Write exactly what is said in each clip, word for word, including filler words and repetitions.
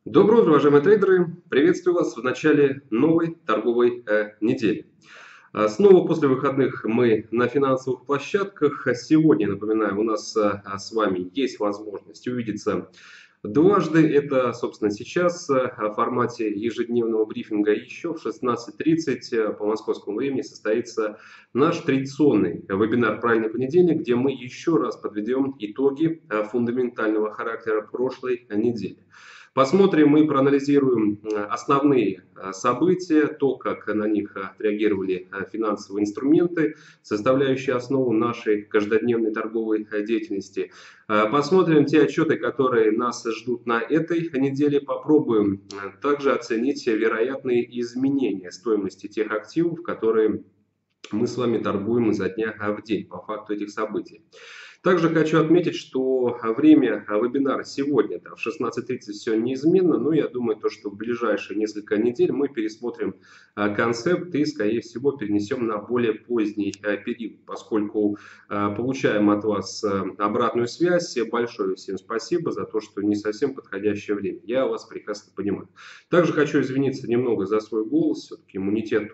Доброе утро, уважаемые трейдеры! Приветствую вас в начале новой торговой э, недели. А, Снова после выходных мы на финансовых площадках. Сегодня, напоминаю, у нас а, с вами есть возможность увидеться дважды. Это, собственно, сейчас а, в формате ежедневного брифинга. Еще в шестнадцать тридцать по московскому времени состоится наш традиционный вебинар «Правильный понедельник», где мы еще раз подведем итоги а, фундаментального характера прошлой недели. Посмотрим и проанализируем основные события, то, как на них отреагировали финансовые инструменты, составляющие основу нашей каждодневной торговой деятельности. Посмотрим те отчеты, которые нас ждут на этой неделе. Попробуем также оценить вероятные изменения стоимости тех активов, которые мы с вами торгуем изо дня в день по факту этих событий. Также хочу отметить, что время вебинара сегодня в шестнадцать тридцать все неизменно, но я думаю, то, что в ближайшие несколько недель мы пересмотрим концепт и, скорее всего, перенесем на более поздний период, поскольку получаем от вас обратную связь. Большое всем спасибо за то, что не совсем подходящее время. Я вас прекрасно понимаю. Также хочу извиниться немного за свой голос. Все-таки иммунитет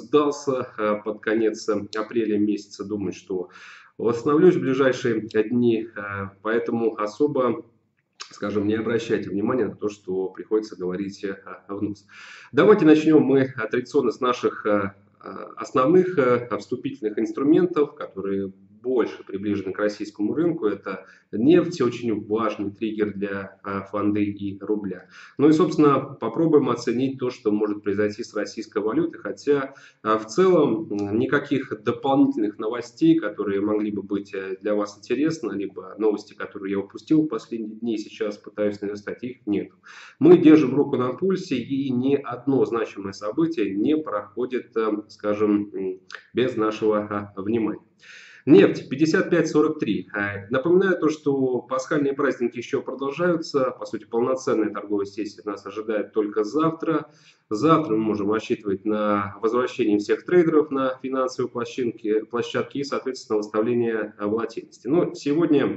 сдался под конец апреля месяца. Думаю, что восстановлюсь в ближайшие дни, поэтому особо, скажем, не обращайте внимания на то, что приходится говорить в нос. Давайте начнем мы традиционно с наших основных вступительных инструментов, которые больше приближены к российскому рынку. Это нефть, очень важный триггер для фонды и рубля. Ну и, собственно, попробуем оценить то, что может произойти с российской валютой, хотя в целом никаких дополнительных новостей, которые могли бы быть для вас интересны, либо новости, которые я упустил в последние дни, сейчас пытаюсь наверстать, их нет. Мы держим руку на пульсе, и ни одно значимое событие не проходит, скажем, без нашего внимания. Нефть пятьдесят пять сорок три. Напоминаю то, что пасхальные праздники еще продолжаются. По сути, полноценная торговая сессия нас ожидает только завтра. Завтра мы можем рассчитывать на возвращение всех трейдеров на финансовые площадки, площадки и, соответственно, восстановление волатильности. Но сегодня,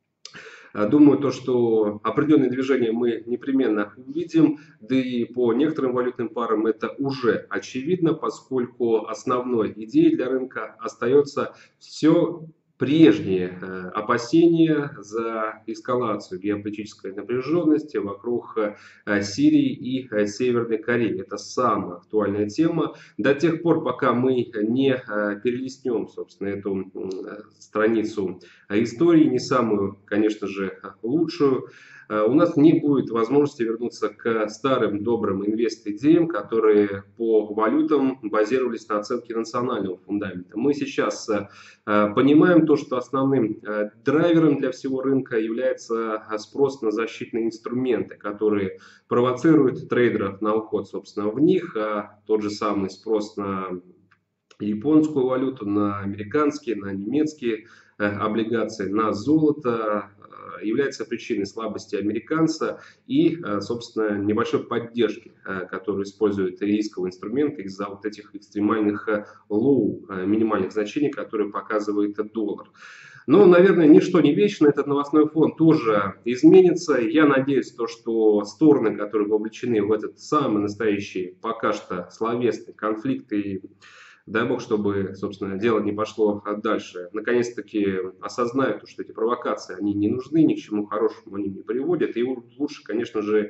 думаю, то, что определенные движения мы непременно увидим, да и по некоторым валютным парам это уже очевидно, поскольку основной идеей для рынка остается все прежние опасения за эскалацию геополитической напряженности вокруг Сирии и Северной Кореи. Это самая актуальная тема. До тех пор, пока мы не перелистнем, собственно, эту страницу истории, не самую, конечно же, лучшую, у нас не будет возможности вернуться к старым добрым инвест-идеям, которые по валютам базировались на оценке национального фундамента. Мы сейчас понимаем то, что основным драйвером для всего рынка является спрос на защитные инструменты, которые провоцируют трейдеров на уход, собственно, в них. А тот же самый спрос на японскую валюту, на американские, на немецкие облигации, на золото является причиной слабости американца и, собственно, небольшой поддержки, которую используют рисковые инструменты из-за вот этих экстремальных лоу, минимальных значений, которые показывает доллар. Но, наверное, ничто не вечно, этот новостной фон тоже изменится. Я надеюсь, то, что стороны, которые вовлечены в этот самый настоящий, пока что словесный конфликт, и дай бог, чтобы, собственно, дело не пошло дальше, наконец-таки осознают, что эти провокации, они не нужны, ни к чему хорошему они не приводят. И лучше, конечно же,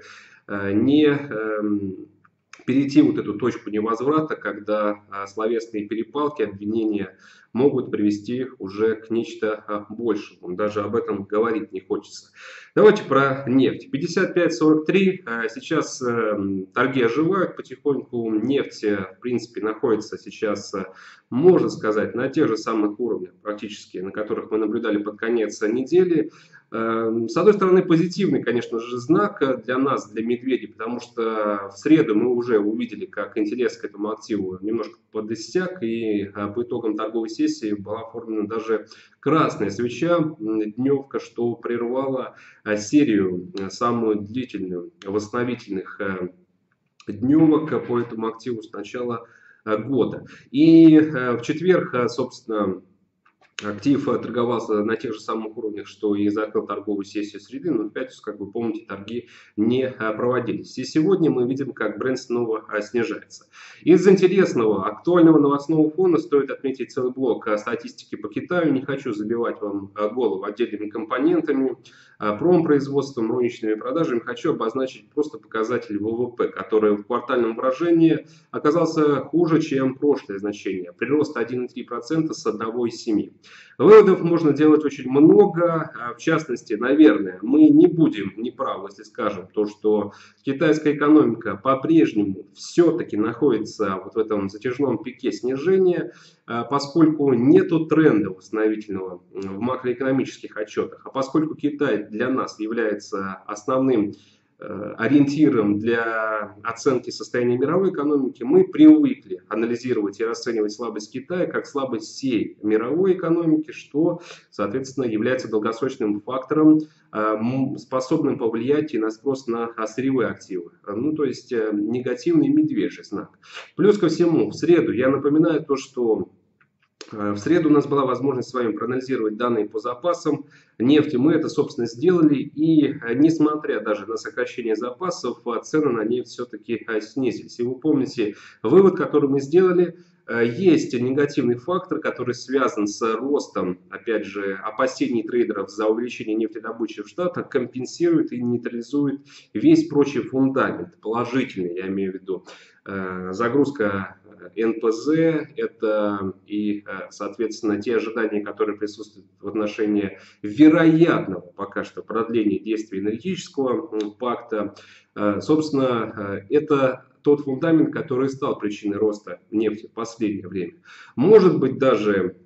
не перейти вот эту точку невозврата, когда словесные перепалки, обвинения могут привести уже к нечто большему. Даже об этом говорить не хочется. Давайте про нефть. пятьдесят пять сорок три. Сейчас торги оживают потихоньку. Нефть, в принципе, находится сейчас, можно сказать, на тех же самых уровнях, практически, на которых мы наблюдали под конец недели. С одной стороны, позитивный, конечно же, знак для нас, для медведей, потому что в среду мы уже увидели, как интерес к этому активу немножко подиссяк, и по итогам торговой сессии была оформлена даже красная свеча, дневка, что прервала серию, самую длительную, восстановительных дневок по этому активу с начала года. И в четверг, собственно, Актив торговался на тех же самых уровнях, что и закрыл торговую сессию среды, но в пятницу, как вы помните, торги не проводились. И сегодня мы видим, как бренд снова снижается. Из интересного, актуального новостного фона стоит отметить целый блок статистики по Китаю. Не хочу забивать вам голову отдельными компонентами, промпроизводством, розничными продажами. Хочу обозначить просто показатель ВВП, который в квартальном выражении оказался хуже, чем прошлое значение. Прирост один и три десятых процента с одного и семи десятых. Выводов можно делать очень много, в частности, наверное, мы не будем неправы, если скажем, то, что китайская экономика по-прежнему все-таки находится вот в этом затяжном пике снижения, поскольку нету тренда восстановительного в макроэкономических отчетах, а поскольку Китай для нас является основным ориентиром для оценки состояния мировой экономики, мы привыкли анализировать и расценивать слабость Китая как слабость всей мировой экономики, что, соответственно, является долгосрочным фактором, способным повлиять и на спрос на сырьевые активы. Ну, то есть негативный медвежий знак. Плюс ко всему, в среду я напоминаю то, что в среду у нас была возможность с вами проанализировать данные по запасам нефти. Мы это, собственно, сделали. И несмотря даже на сокращение запасов, цены на нефть все-таки снизились. И вы помните вывод, который мы сделали. Есть негативный фактор, который связан с ростом, опять же, опасений трейдеров за увеличение нефтедобычи в Штатах, компенсирует и нейтрализует весь прочий фундамент, положительный, я имею в виду. Загрузка эн пэ зэ, это и, соответственно, те ожидания, которые присутствуют в отношении вероятного пока что продления действия энергетического пакта. Собственно, это тот фундамент, который стал причиной роста нефти в последнее время. Может быть, даже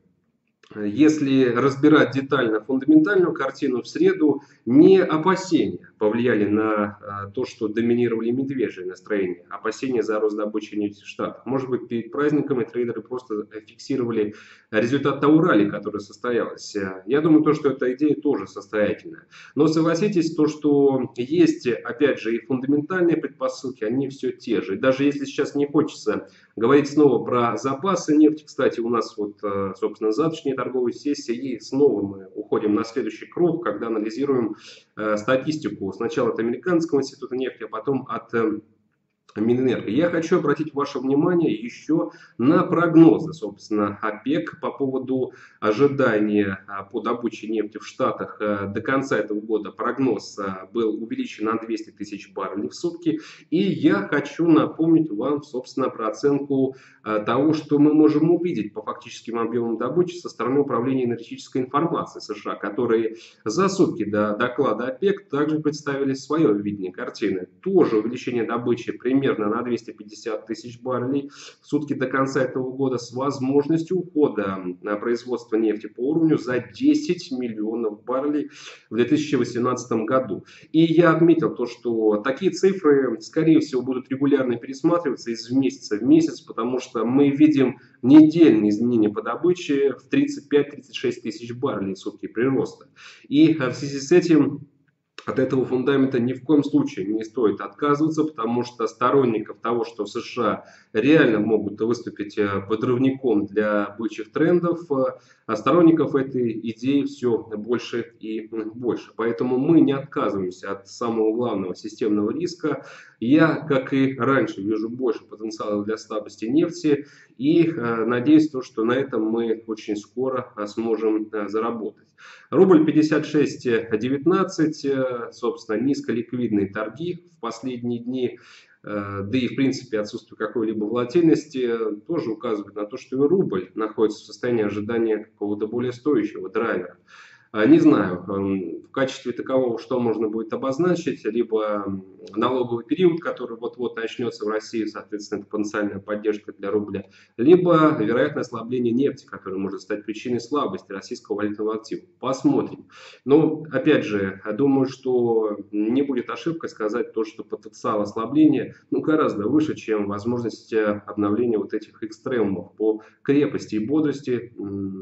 если разбирать детально фундаментальную картину, в среду не опасения повлияли на то, что доминировали медвежьи настроения, опасения за рост добычи нефти в Штатах. Может быть, перед праздниками трейдеры просто фиксировали результат того ралли, которое состоялось. Я думаю, то, что эта идея тоже состоятельная. Но согласитесь, то, что есть, опять же, и фундаментальные предпосылки, они все те же. И даже если сейчас не хочется говорить снова про запасы нефти, кстати, у нас вот, собственно, завтрашняя торговой сессии, и снова мы уходим на следующий круг, когда анализируем э, статистику сначала от Американского института нефти, а потом от э, Минэнерго. Я хочу обратить ваше внимание еще на прогнозы, собственно, ОПЕК по поводу ожидания по добыче нефти в Штатах до конца этого года. Прогноз был увеличен на двести тысяч баррелей в сутки. И я хочу напомнить вам, собственно, про оценку того, что мы можем увидеть по фактическим объемам добычи со стороны Управления энергетической информации США, которые за сутки до доклада ОПЕК также представили свое видение картины. Тоже увеличение добычи примерно примерно на двести пятьдесят тысяч баррелей в сутки до конца этого года, с возможностью ухода на производство нефти по уровню за десять миллионов баррелей в две тысячи восемнадцатом году. И я отметил то, что такие цифры, скорее всего, будут регулярно пересматриваться из месяца в месяц, потому что мы видим недельные изменения по добыче в тридцать пять — тридцать шесть тысяч баррелей в сутки прироста. И в связи с этим от этого фундамента ни в коем случае не стоит отказываться, потому что сторонников того, что в США реально могут выступить подрывником для бычьих трендов, а сторонников этой идеи все больше и больше. Поэтому мы не отказываемся от самого главного системного риска. Я, как и раньше, вижу больше потенциала для слабости нефти и надеюсь, что на этом мы очень скоро сможем заработать. Рубль пятьдесят шесть девятнадцать, собственно, низколиквидные торги в последние дни, да и в принципе отсутствие какой-либо волатильности тоже указывает на то, что и рубль находится в состоянии ожидания какого-то более стоящего драйвера. Не знаю, в качестве такового что можно будет обозначить, либо налоговый период, который вот-вот начнется в России, соответственно, это потенциальная поддержка для рубля, либо вероятное ослабление нефти, которое может стать причиной слабости российского валютного актива. Посмотрим. Но, опять же, думаю, что не будет ошибкой сказать то, что потенциал ослабления ну, гораздо выше, чем возможность обновления вот этих экстремумов по крепости и бодрости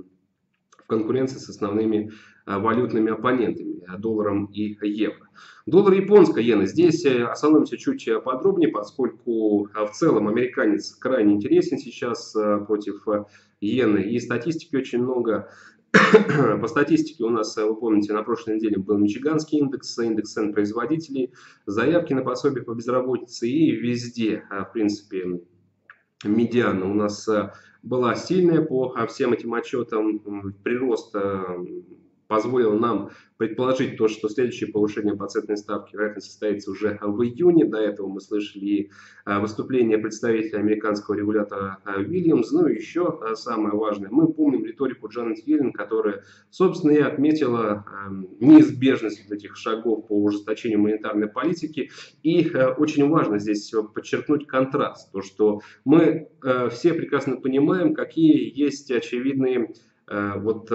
в конкуренции с основными валютными оппонентами, долларом и евро. Доллар японская иена. Здесь остановимся чуть подробнее, поскольку в целом американец крайне интересен сейчас против иены. И статистики очень много. По статистике у нас, вы помните, на прошлой неделе был Мичиганский индекс, индекс цен производителей, заявки на пособие по безработице, и везде, в принципе, медиана у нас была сильная по всем этим отчетам. Прирост позволил нам предположить то, что следующее повышение процентной ставки, вероятно, состоится уже в июне. До этого мы слышали выступление представителя американского регулятора Уильямс. Ну и еще самое важное, мы помним риторику Джанет Йеллен, которая, собственно, и отметила неизбежность этих шагов по ужесточению монетарной политики. И очень важно здесь подчеркнуть контраст, то, что мы все прекрасно понимаем, какие есть очевидные вот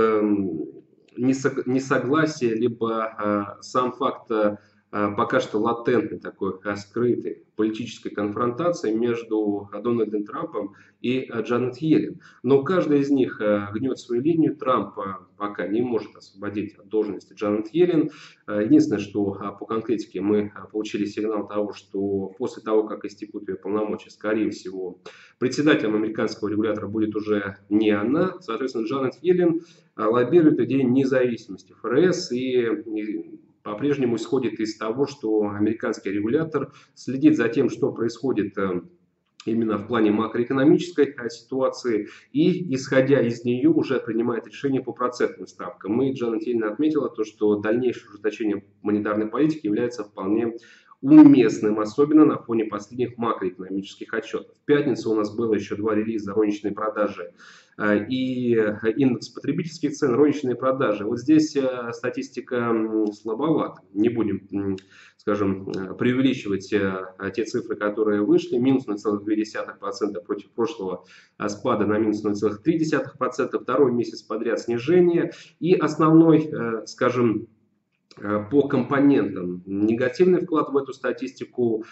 несогласие, либо э, сам факт э, пока что латентной, такой э, скрытой политической конфронтации между Дональдом Трампом и э, Джанет Йеллен. Но каждый из них э, гнет свою линию. Трамп э, пока не может освободить от должности Джанет Йеллен. Э, единственное, что э, по конкретике мы э, получили сигнал того, что после того, как истекут ее полномочия, скорее всего, председателем американского регулятора будет уже не она. Соответственно, Джанет Йеллен лоббирует идею независимости ФРС и, и по-прежнему исходит из того, что американский регулятор следит за тем, что происходит именно в плане макроэкономической ситуации, и, исходя из нее, уже принимает решение по процентным ставкам. И Джанет Йеллен отметила то, что дальнейшее ужесточение монетарной политики является вполне уместным, особенно на фоне последних макроэкономических отчетов. В пятницу у нас было еще два релиза: розничные продажи и индекс потребительских цен, розничные продажи. Вот здесь статистика слабовата. Не будем, скажем, преувеличивать те цифры, которые вышли. Минус ноль целых две десятых процента против прошлого спада на минус ноль целых три десятых процента. Второй месяц подряд снижение. И основной, скажем, по компонентам негативный вклад в эту статистику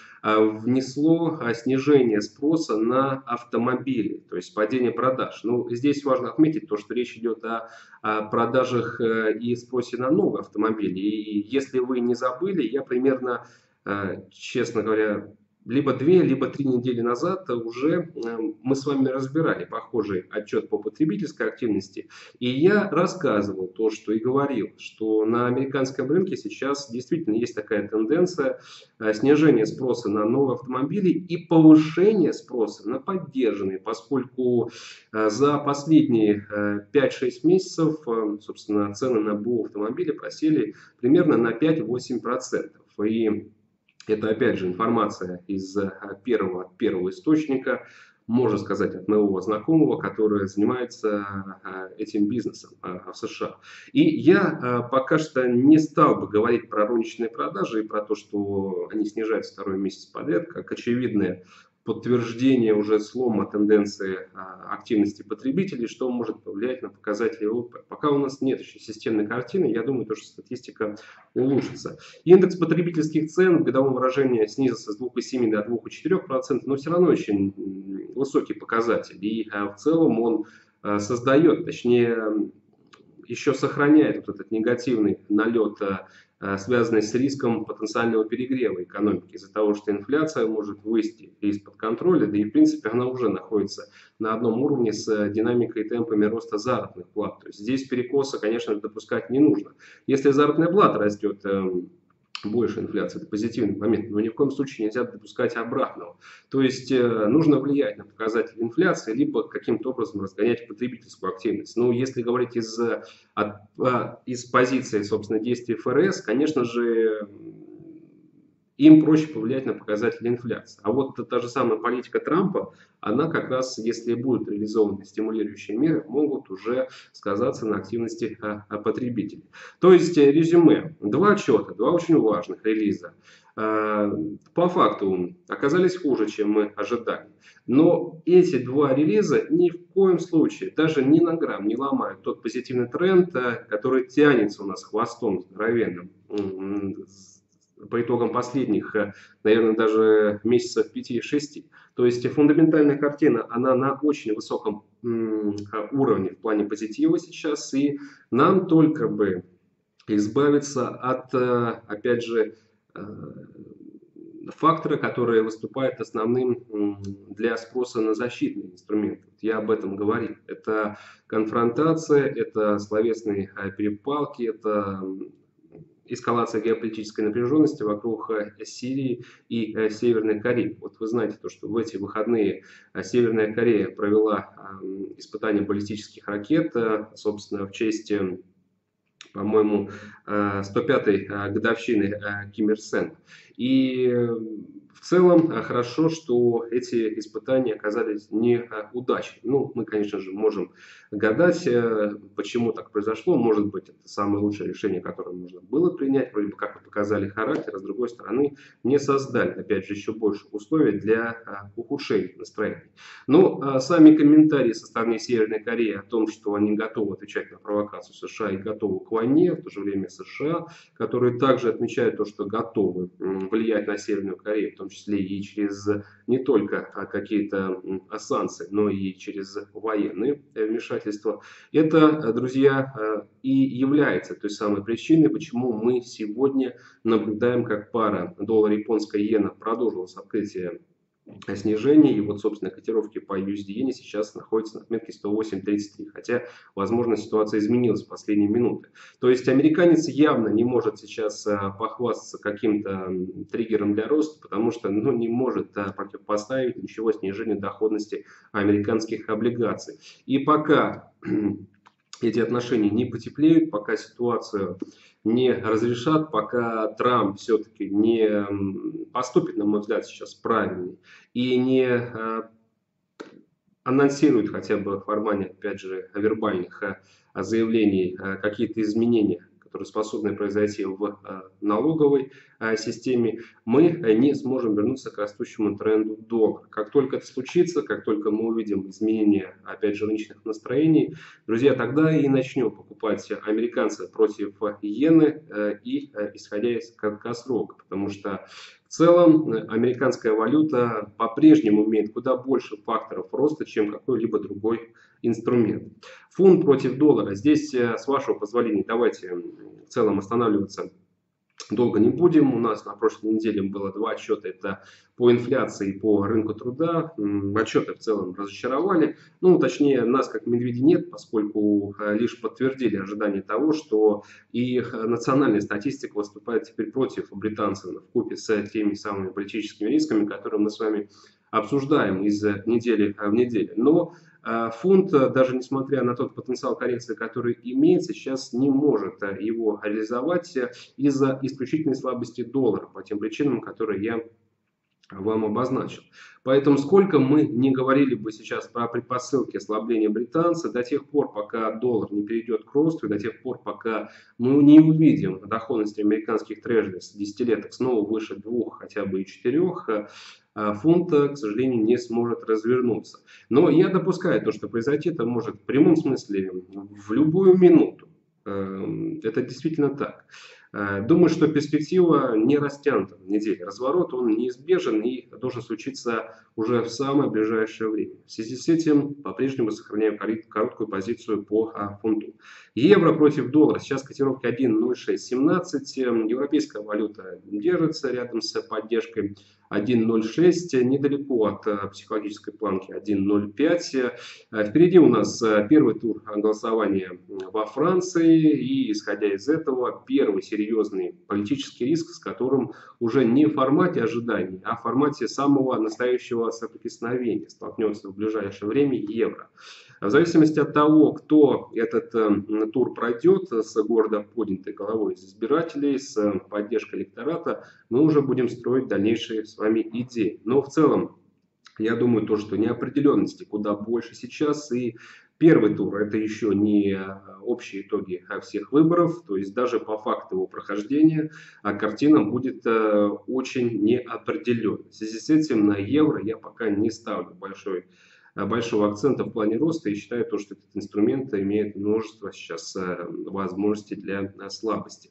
внесло снижение спроса на автомобили, то есть падение продаж. Ну, здесь важно отметить то, что речь идет о, о продажах и спросе на новые автомобили. И если вы не забыли, я примерно, честно говоря, либо две, либо три недели назад уже мы с вами разбирали похожий отчет по потребительской активности. И я рассказывал то, что и говорил, что на американском рынке сейчас действительно есть такая тенденция снижения спроса на новые автомобили и повышения спроса на поддержанные, поскольку за последние пять-шесть месяцев, собственно, цены на БУ автомобили просели примерно на пять-восемь процентов. И это, опять же, информация из первого, первого источника, можно сказать, от моего знакомого, который занимается этим бизнесом в США. И я пока что не стал бы говорить про розничные продажи и про то, что они снижаются второй месяц подряд, как очевидное подтверждение уже слома тенденции активности потребителей, что может повлиять на показатели ВВП. Пока у нас нет еще системной картины, я думаю, то, что статистика улучшится. Индекс потребительских цен в годовом выражении снизился с двух целых семи десятых до двух целых четырёх десятых процента, но все равно очень высокий показатель. И в целом он создает, точнее, еще сохраняет вот этот негативный налет, связанный с риском потенциального перегрева экономики, из-за того, что инфляция может вывести из-под контроля, да и в принципе она уже находится на одном уровне с динамикой и темпами роста заработных плат. То есть здесь перекоса, конечно, допускать не нужно. Если заработная плата растет больше инфляции, это позитивный момент, но ни в коем случае нельзя допускать обратного. То есть э, нужно влиять на показатели инфляции, либо каким-то образом разгонять потребительскую активность. Но если говорить из, от, из позиции, собственно, действий ФРС, конечно же, им проще повлиять на показатели инфляции. А вот та же самая политика Трампа, она как раз, если будут реализованы стимулирующие меры, могут уже сказаться на активности потребителей. То есть, резюме. Два отчета, два очень важных релиза. По факту оказались хуже, чем мы ожидали. Но эти два релиза ни в коем случае, даже ни на грамм не ломают тот позитивный тренд, который тянется у нас хвостом здоровенным по итогам последних, наверное, даже месяцев пяти-шести. То есть фундаментальная картина, она на очень высоком уровне в плане позитива сейчас, и нам только бы избавиться от, опять же, фактора, который выступает основным для спроса на защитные инструменты. Я об этом говорил. Это конфронтация, это словесные перепалки, это эскалация геополитической напряженности вокруг Сирии и Северной Кореи. Вот вы знаете, то, что в эти выходные Северная Корея провела испытания баллистических ракет, собственно, в честь, по-моему, сто пятой годовщины Ким Ир Сена. И в целом хорошо, что эти испытания оказались неудачными. Ну, мы, конечно же, можем гадать, почему так произошло. Может быть, это самое лучшее решение, которое можно было принять. Вроде бы как показали характер, а с другой стороны не создали, опять же, еще больше условий для ухудшения настроения. Но сами комментарии со стороны Северной Кореи о том, что они готовы отвечать на провокацию США и готовы к войне, в то же время США, которые также отмечают то, что готовы влиять на Северную Корею, в том числе и через не только какие-то санкции, но и через военные вмешательства. Это, друзья, и является той самой причиной, почему мы сегодня наблюдаем, как пара доллар-японская иена продолжилась открытие снижение, и вот, собственно, котировки по ю эс ди иене сейчас находятся на отметке сто восемь тридцать три, хотя, возможно, ситуация изменилась в последние минуты. То есть американец явно не может сейчас похвастаться каким-то триггером для роста, потому что, ну, не может противопоставить ничего снижению доходности американских облигаций. И пока эти отношения не потеплеют, пока ситуацию не разрешат, пока Трамп все-таки не поступит, на мой взгляд, сейчас правильно и не анонсирует хотя бы в формате, опять же, вербальных заявлений какие-то изменения, которые способны произойти в налоговой системе, мы не сможем вернуться к растущему тренду доллара. Как только это случится, как только мы увидим изменения, опять же, рыночных настроений, друзья, тогда и начнем покупать американцы против иены и исходя из краткосрока, потому что в целом американская валюта по-прежнему имеет куда больше факторов роста, чем какой-либо другой инструмент. Фунт против доллара. Здесь, с вашего позволения, давайте в целом останавливаться долго не будем. У нас на прошлой неделе было два отчета. Это по инфляции и по рынку труда. Отчеты в целом разочаровали. Ну, точнее, нас как медведей нет, поскольку лишь подтвердили ожидания того, что и национальная статистика выступает теперь против британцев вкупе с теми самыми политическими рисками, которые мы с вами обсуждаем из недели в неделю. Но фунт, даже несмотря на тот потенциал коррекции, который имеется, сейчас не может его реализовать из-за исключительной слабости доллара, по тем причинам, которые я вам обозначил. Поэтому сколько мы не говорили бы сейчас про предпосылки ослабления британца, до тех пор, пока доллар не перейдет к росту, и до тех пор, пока мы не увидим доходности американских трежерис десятилеток снова выше двух, хотя бы и четырех, фунт, к сожалению, не сможет развернуться. Но я допускаю то, что произойти это может в прямом смысле в любую минуту. Это действительно так. Думаю, что перспектива не растянута в неделе. Разворот он неизбежен и должен случиться уже в самое ближайшее время. В связи с этим по-прежнему сохраняю короткую позицию по фунту. Евро против доллара. Сейчас котировки один ноль шесть семнадцать. Европейская валюта держится рядом с поддержкой один ноль шесть, недалеко от психологической планки один ноль пять. Впереди у нас первый тур голосования во Франции, и исходя из этого первый серьезный политический риск, с которым уже не в формате ожиданий, а в формате самого настоящего соприкосновения столкнется в ближайшее время евро. В зависимости от того, кто этот э, тур пройдет с гордо поднятой головой из избирателей, с поддержкой электората, мы уже будем строить дальнейшие с вами идеи. Но в целом, я думаю, то, что неопределенности куда больше сейчас, и первый тур это еще не общие итоги всех выборов, то есть даже по факту его прохождения картина будет э, очень неопределенной. В связи с этим на евро я пока не ставлю большой большого акцента в плане роста и считаю, то, что этот инструмент имеет множество сейчас возможностей для слабости.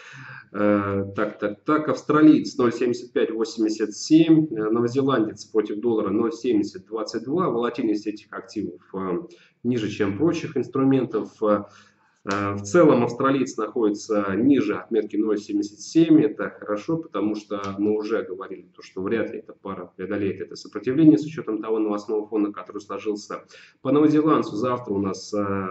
Так, так, так, австралиец ноль семьдесят пять восемьдесят семь, новозеландец против доллара ноль семьдесят двадцать два, волатильность этих активов ниже, чем прочих инструментов. В целом австралиец находится ниже отметки ноль целых семьдесят семь. Это хорошо, потому что мы уже говорили, что вряд ли эта пара преодолеет это сопротивление с учетом того новостного фона, который сложился. По новозеландцу завтра у нас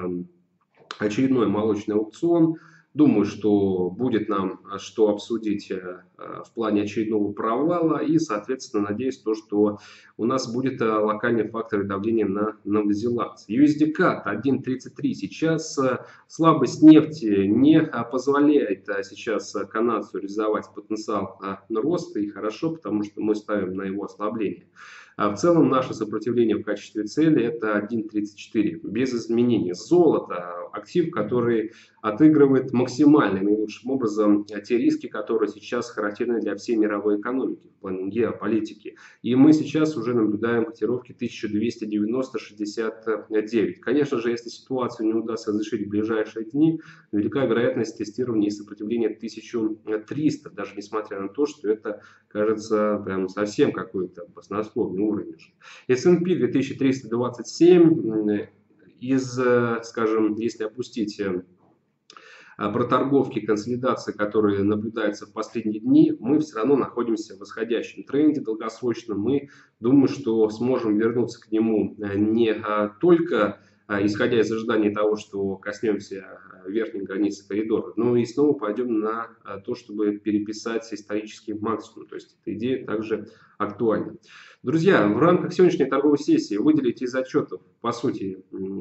очередной молочный аукцион. Думаю, что будет нам что обсудить в плане очередного провала. И, соответственно, надеюсь, то, что у нас будет локальный фактор давления на новозеландца. ю эс ди кат один тридцать три. Сейчас слабость нефти не позволяет сейчас канадцу реализовать потенциал роста. И хорошо, потому что мы ставим на его ослабление. А в целом наше сопротивление в качестве цели это один тридцать четыре, без изменений. Золото – актив, который отыгрывает максимально наилучшим образом те риски, которые сейчас характерны для всей мировой экономики в плане геополитики. И мы сейчас уже наблюдаем котировки тысяча двести девяносто шестьдесят девять. Конечно же, если ситуацию не удастся разрешить в ближайшие дни, велика вероятность тестирования и сопротивления тысяча триста, даже несмотря на то, что это кажется прям совсем какой-то баснословный уровень. эс энд пи две тысячи триста двадцать семь, из, скажем, если опустить проторговки, консолидации, которые наблюдаются в последние дни, мы все равно находимся в восходящем тренде долгосрочном. Мы думаем, что сможем вернуться к нему не только исходя из ожидания того, что коснемся верхней границы коридора, но и снова пойдем на то, чтобы переписать исторический максимум. То есть эта идея также актуальна. Друзья, в рамках сегодняшней торговой сессии выделить из отчетов, по сути,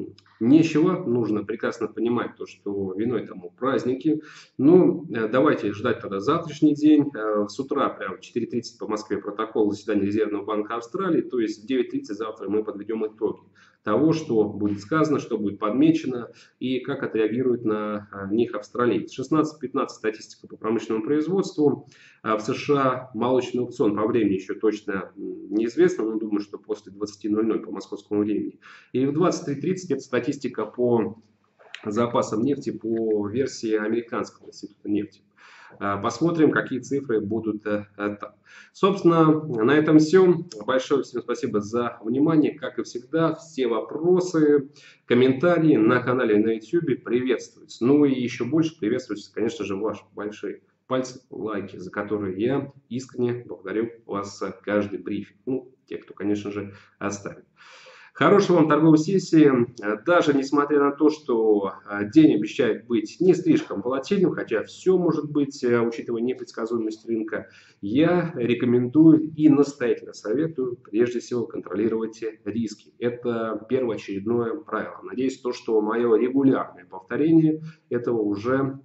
нечего. Нужно прекрасно понимать то, что виной тому праздники. Ну, давайте ждать тогда завтрашний день. С утра, прям в четыре тридцать по Москве, протокол заседания Резервного банка Австралии. То есть в девять тридцать завтра мы подведем итоги того, что будет сказано, что будет подмечено и как отреагирует на них австралиец. шестнадцать пятнадцать статистика по промышленному производству. В США молочный аукцион по времени еще точно неизвестно, но думаю, что после двадцати ноль ноль по московскому времени. И в двадцать три тридцать это статистика по запасам нефти по версии Американского института нефти. Посмотрим, какие цифры будут там. Собственно, на этом все. Большое всем спасибо за внимание. Как и всегда, все вопросы, комментарии на канале на YouTube приветствуются. Ну и еще больше приветствуются, конечно же, ваши большие пальцы, лайки, за которые я искренне благодарю вас за каждый брифинг. Ну, те, кто, конечно же, оставит. Хорошей вам торговой сессии. Даже несмотря на то, что день обещает быть не слишком волатильным, хотя все может быть, учитывая непредсказуемость рынка, я рекомендую и настоятельно советую прежде всего контролировать риски. Это первоочередное правило. Надеюсь, то, что мое регулярное повторение этого уже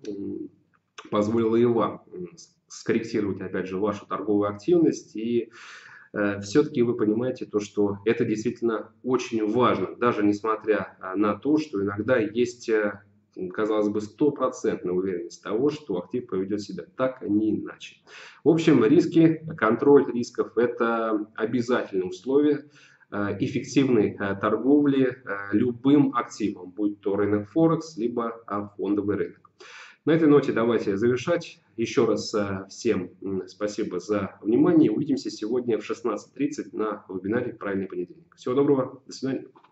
позволило и вам скорректировать, опять же, вашу торговую активность и все-таки вы понимаете то, что это действительно очень важно, даже несмотря на то, что иногда есть, казалось бы, стопроцентная уверенность того, что актив поведет себя так, а не иначе. В общем, риски, контроль рисков – это обязательное условие эффективной торговли любым активом, будь то рынок Форекс, либо фондовый рынок. На этой ноте давайте завершать. Еще раз всем спасибо за внимание. Увидимся сегодня в шестнадцать тридцать на вебинаре «Правильный понедельник». Всего доброго. До свидания.